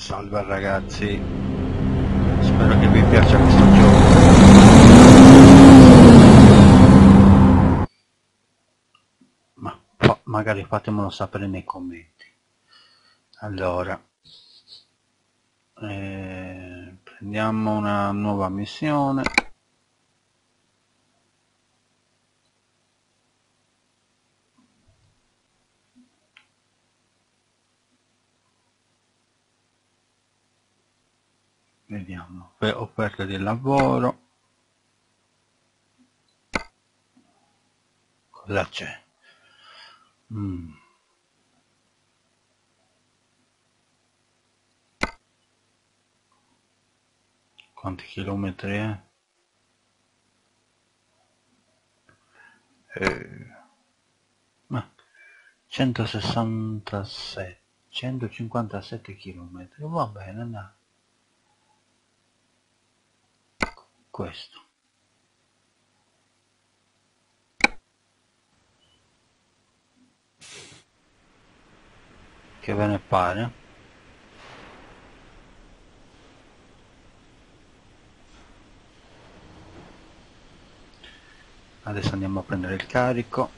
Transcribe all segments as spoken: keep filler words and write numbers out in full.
Salve ragazzi, spero che vi piaccia questo gioco. Ma fa magari fatemelo sapere nei commenti. Allora, eh, prendiamo una nuova missione. Vediamo, offerta di lavoro. Cosa c'è? Mm. Quanti chilometri è? Eh. Ma centosessantasette, centocinquantasette chilometri, va bene, dai. Questo. Che ve ne pare? Adesso andiamo a prendere il carico.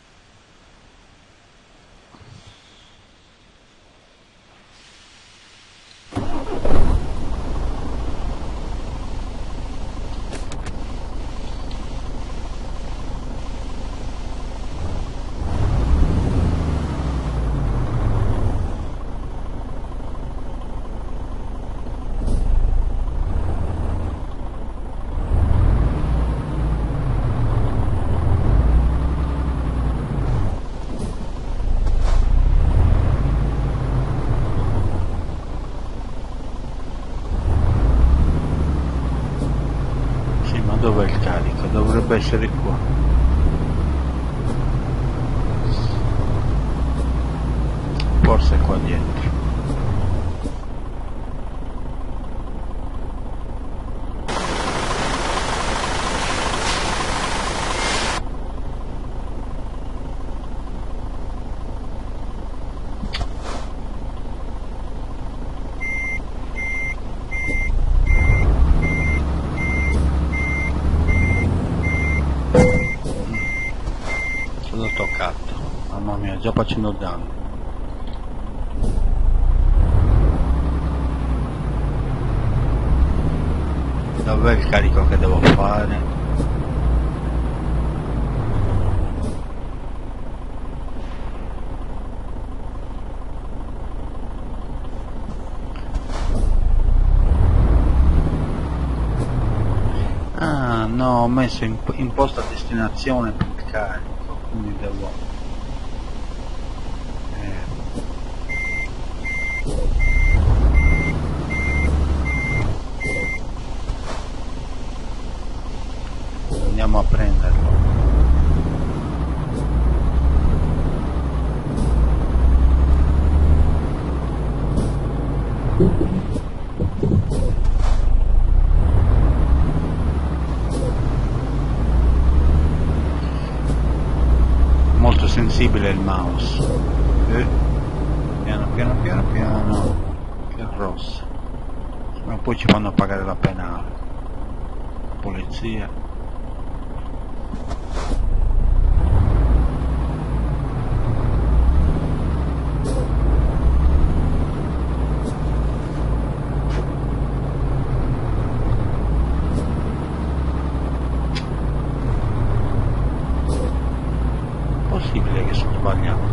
Dov'è il carico? Dovrebbe essere qua. Forse qua dietro. L'ho toccato, mamma mia, già facendo danno. Dov'è il carico che devo fare? Ah no, ho messo in, in posta destinazione per il carico. Quindi devo eh. andiamo a prenderlo. Molto sensibile il mouse, eh? piano piano piano piano, che rossa, ma poi ci fanno pagare la penale, polizia. Possibile che sono sbagliato.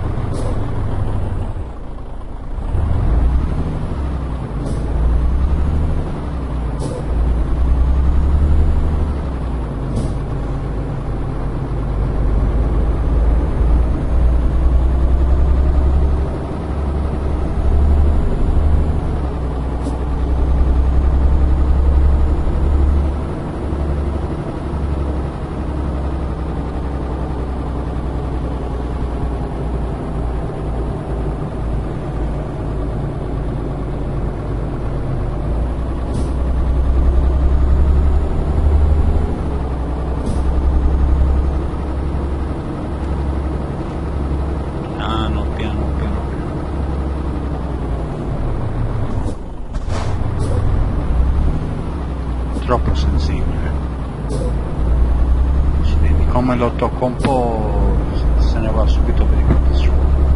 troppo sensibile. Accidenti, come lo tocco un po' se ne va subito per i fatti suoi.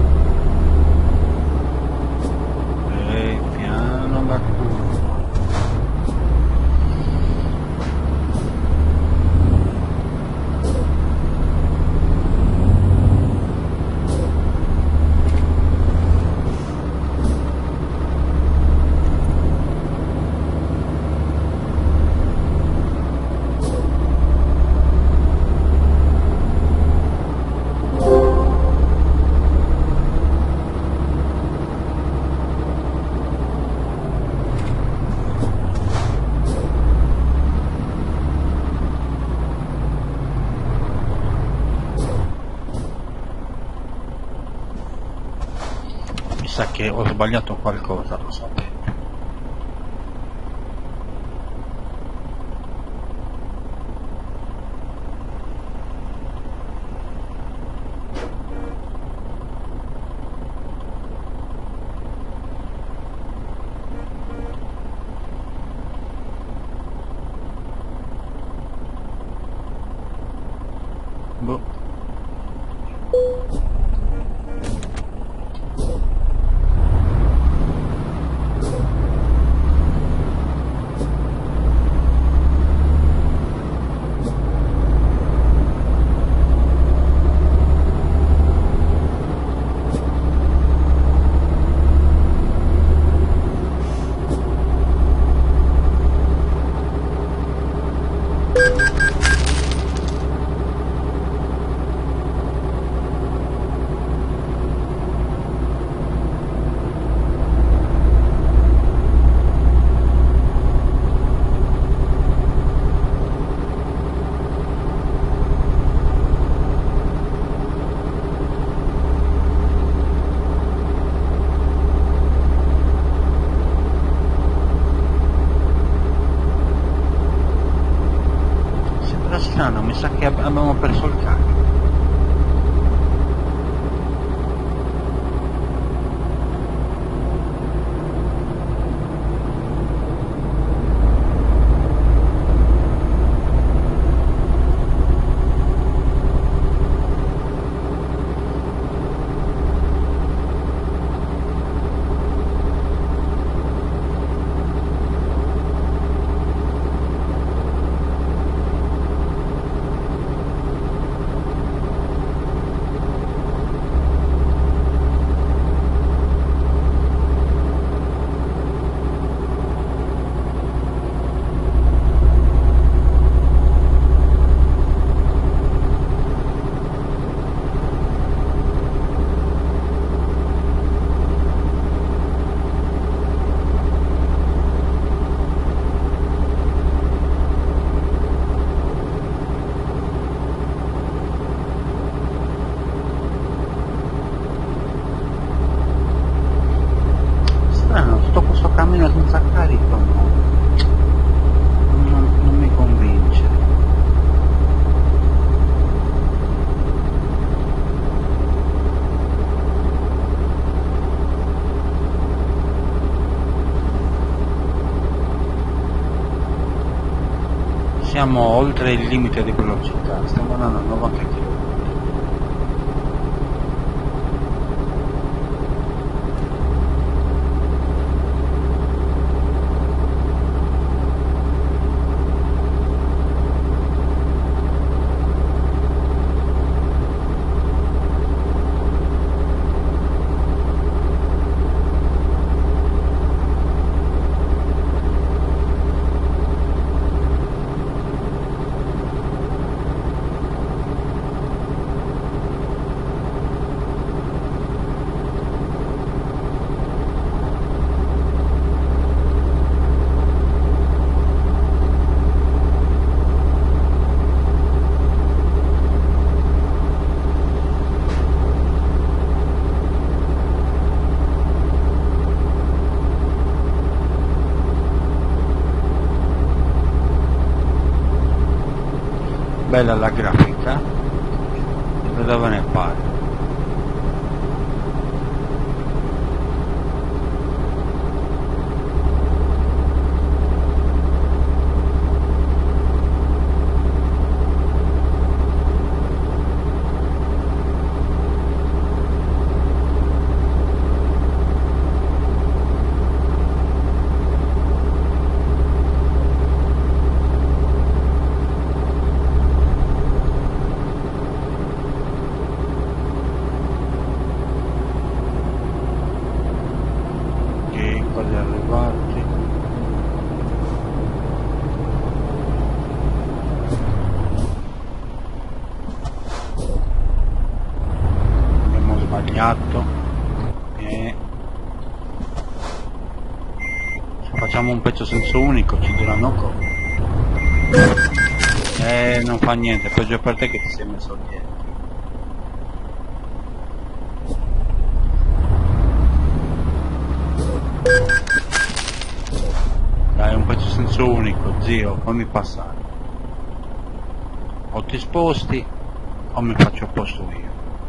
E piano la curva. Sa che ho sbagliato qualcosa, lo sapevo. Boh. Strano, mi sa che ab- abbiamo perso il carico. Cammino senza carico, no. Non, non mi convince. Siamo oltre il limite di velocità, stiamo andando a novanta chilometri. Bella la grafica, da dove ne pare? quasi arrivati. Abbiamo sbagliato e se facciamo un pezzo senso unico ci duranno ancora. Eh, non fa niente, peggio per te che ti sei messo dietro. Dai, un pezzo senso unico, zio, fammi passare. O ti sposti o mi faccio a posto io.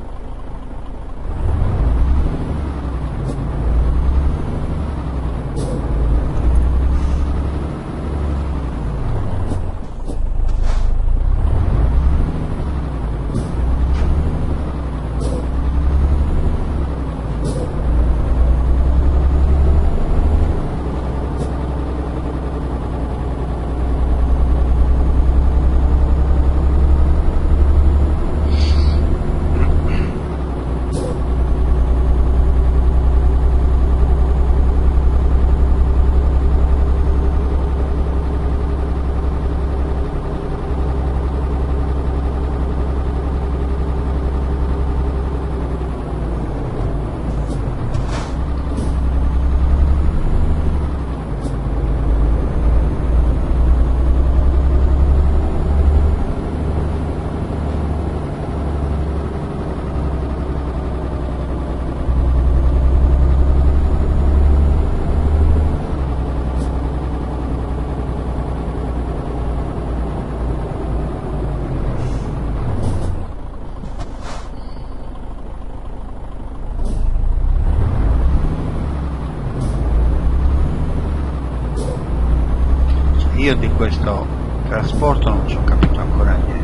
Io di questo trasporto non ci ho capito ancora niente.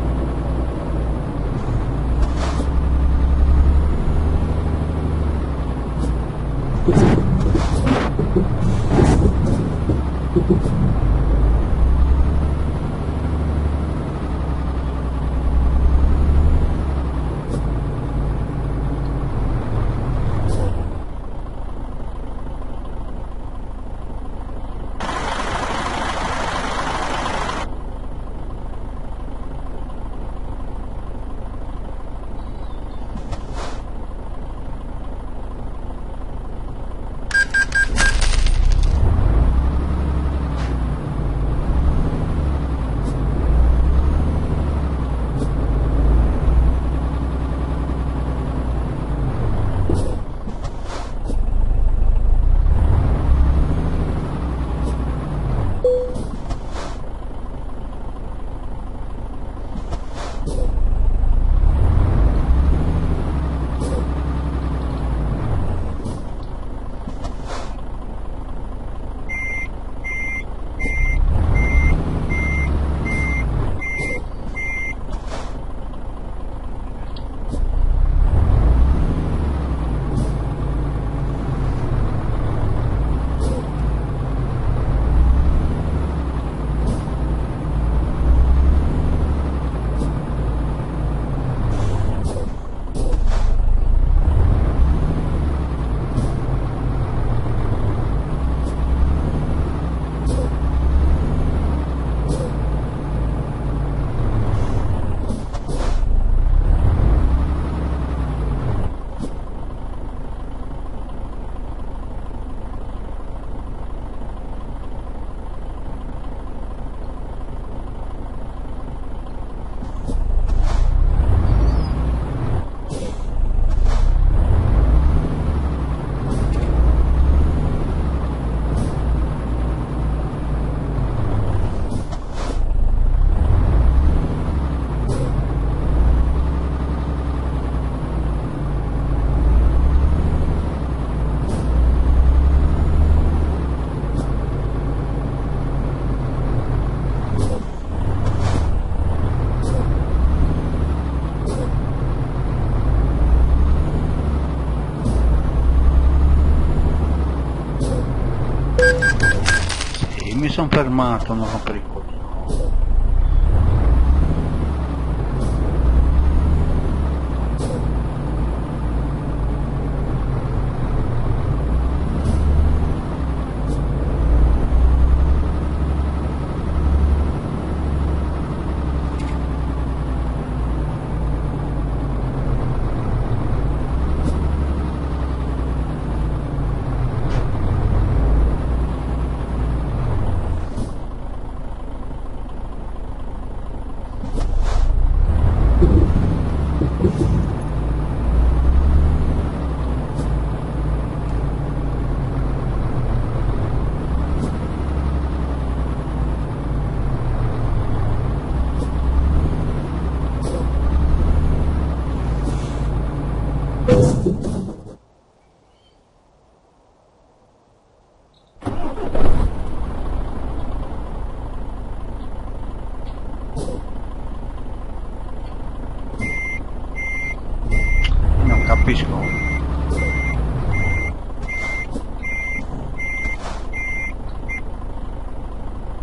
Mi sono fermato, non rompere il coglione.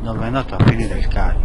dove è andato a finire il carico.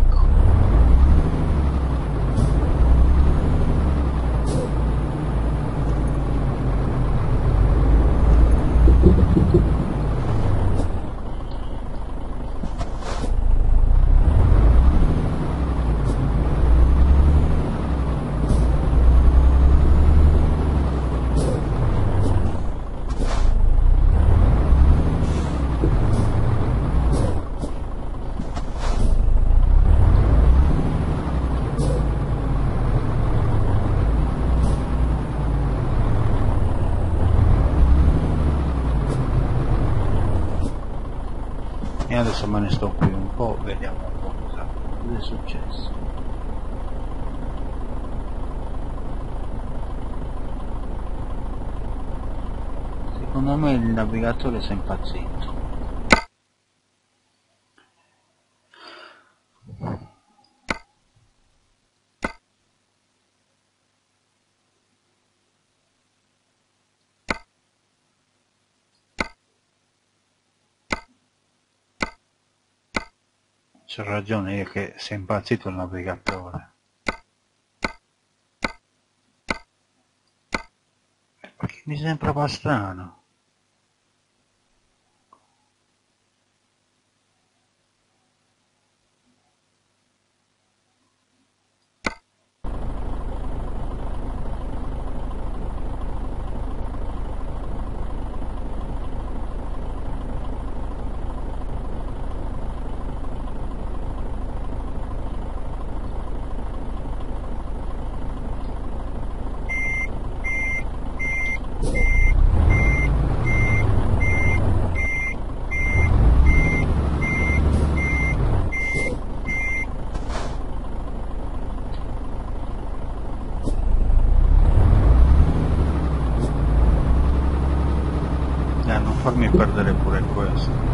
E adesso me ne sto qui un po', vediamo un po' cosa è successo. Secondo me il navigatore si è impazzito. C'ho ragione io che si è impazzito il navigatore. Perché mi sembra un po' strano. Eh, non farmi perdere pure questo.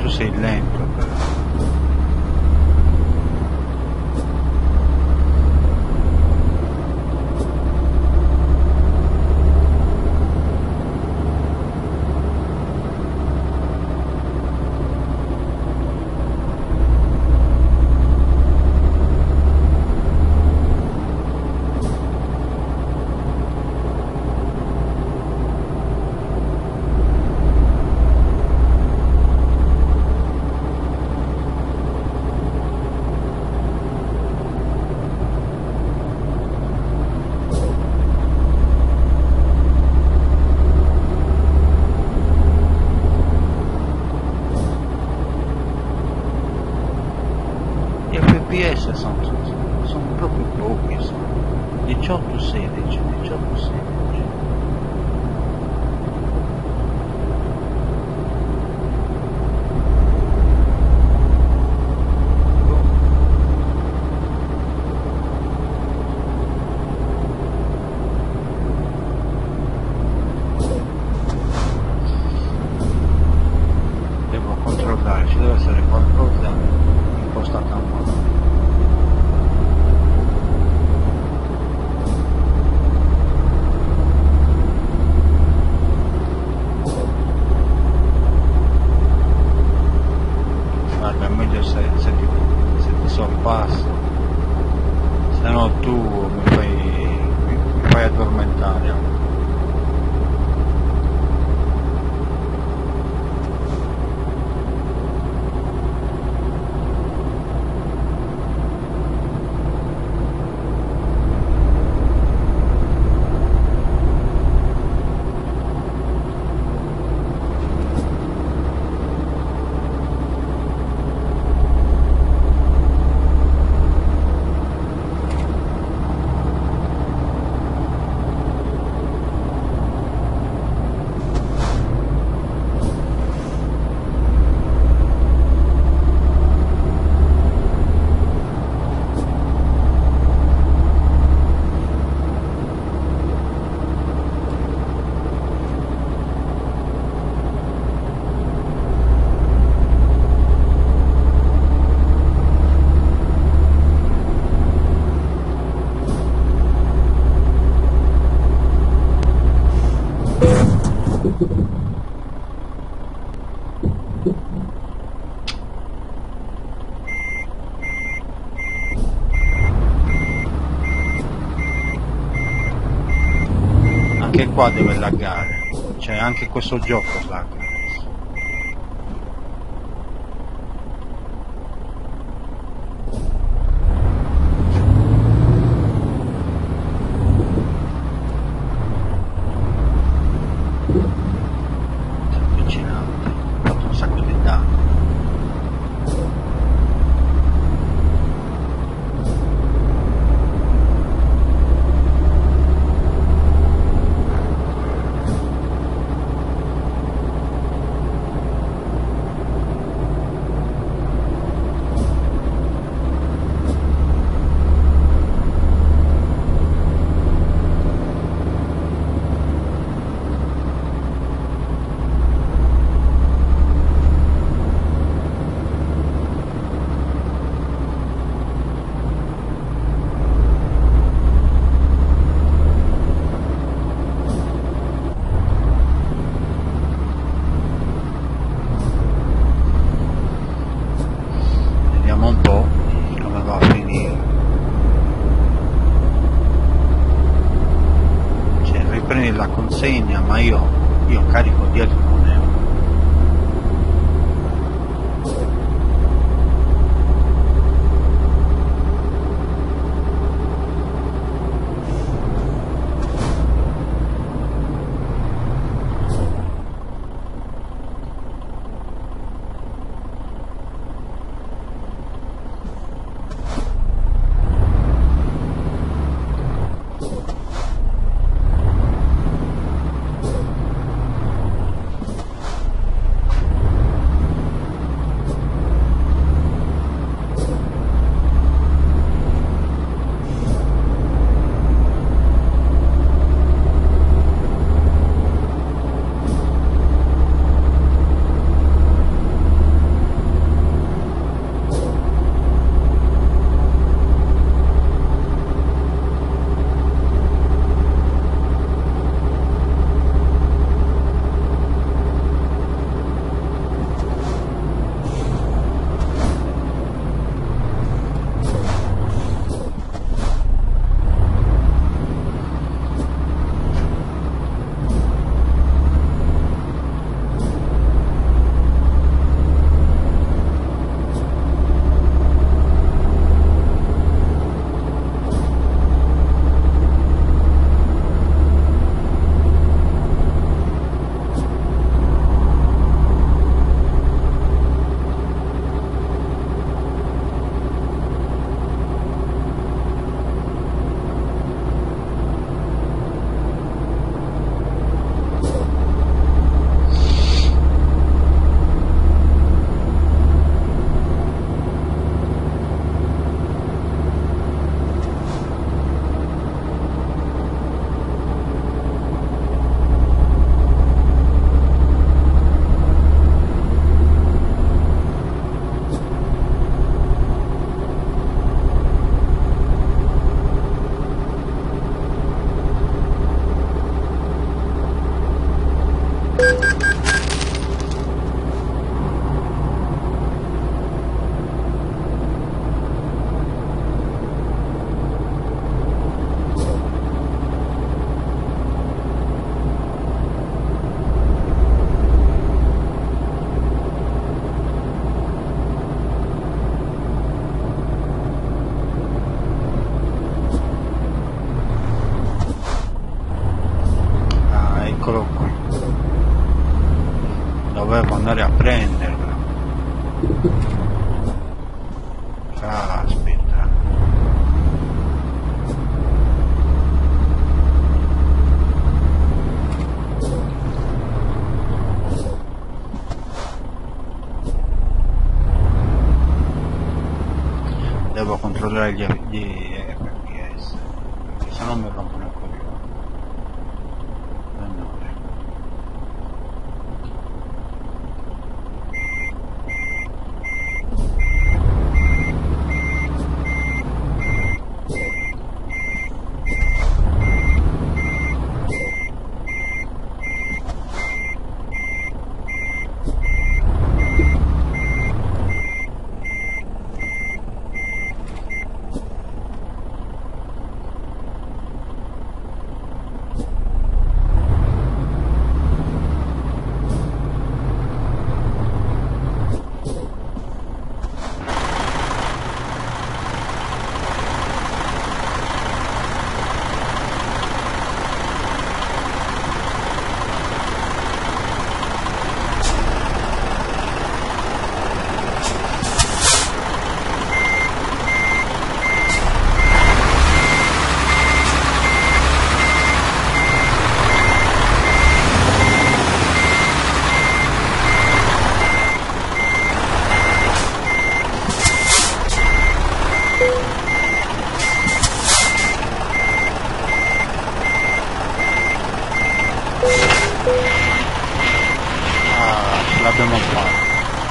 sei lento però. F P S sono, sono proprio pochi, sono diciotto sedici, diciotto sedici. Devo controllare, ci deve essere qualcosa impostata a modo. Guarda, è meglio se, se, ti, se ti sorpasso, se no tu mi fai, mi, mi fai addormentare. Anche qua deve laggare, cioè anche questo gioco lagga. Avvicinante, ha fatto un sacco di danno. Vediamo un po' come va a finire. Cioè riprendi la consegna, ma io, io carico dietro con euro. Eccolo qui, dovevo andare a prenderlo. Caspita. Devo controllare gli, gli F P S, perché sennò mi rompono il coglione. Ah, ce l'abbiamo fatta.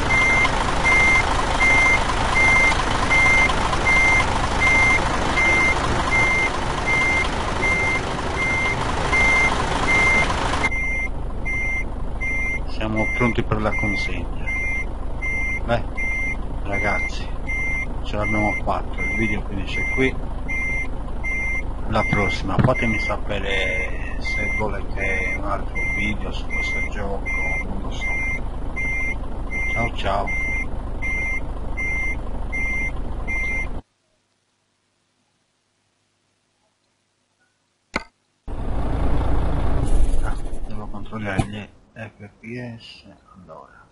Siamo pronti per la consegna. Beh, ragazzi, ce l'abbiamo fatto, il video finisce qui. La prossima fatemi sapere se volete un altro video su questo gioco, non lo so. Ciao ciao. Ah, devo controllare gli F P S. Allora